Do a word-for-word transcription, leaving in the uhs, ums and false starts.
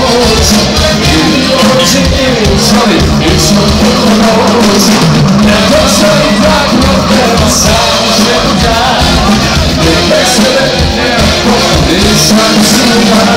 nocy, miłości nieruszony, już od tylko nocy. Na doszło i brakło tego, sam się da. Nie bez nie, bo ty sam się da.